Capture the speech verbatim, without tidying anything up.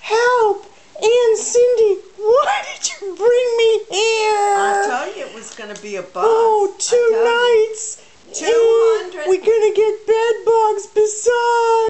Help! Aunt Cindy, why did you bring me here? I told you it was going to be a bus. Oh, two nights. two hundred. We're going to get bed bugs besides.